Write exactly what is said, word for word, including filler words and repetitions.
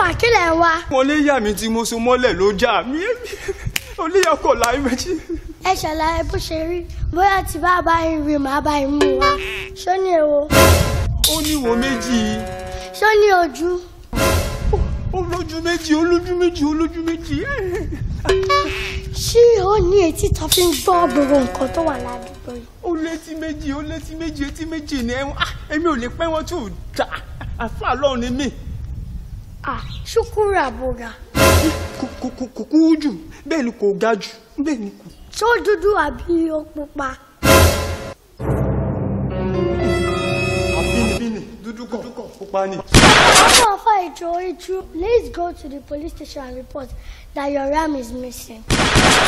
àfà kí lẹ̀ ń wá. Mo lé ìyá mi tí mo so mọ́lẹ̀ ló jà mí. Ó lé ìyá kọ̀ láì méjì. Ẹ ṣàlàyé bó ṣe rí bóyá tí bá bá yín rí màá bá yín mú wa. Ṣó ní èwo? Ó ní ìwo méjì. Ṣó ní ojú? Ó lójú méjì, ó lójú méjì, ó lójú méjì. Ṣé ó ní etí tó fi ń gbọ́ gbogbo nǹkan tó wà ládùúgbò yìí? Ó létí méjì, ó létí méjì, etí méjì ni ẹ̀wọ̀n. Èmi ò lè pẹ́ wọn tí ò dá. Àfáà Ọlọ́run ni mí. Ah, ṣúkúrú àbúrà. Kò kúrú jù, bẹ́ẹ̀ ni kò ga jù, bẹ́ẹ̀ ni kò. Ṣó dúdú àbí ó pupa? Àbínibíni, dúdú kọ̀, pupa ni. After fight, Joey, let's go to the police station and report that your ram is missing.